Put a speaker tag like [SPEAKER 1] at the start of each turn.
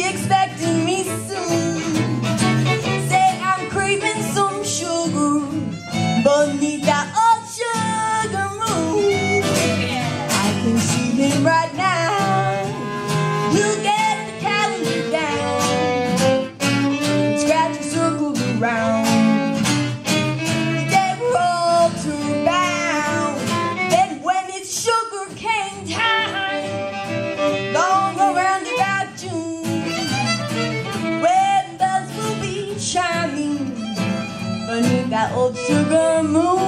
[SPEAKER 1] expecting me soon. Say I'm craving some sugar beneath that old sugar moon. I can see him right now. Look at the calendar down, scratch a circle around. They were all too bound. Then when it's sugar cane time, long around about June, when bells will be chiming beneath that old sugar moon.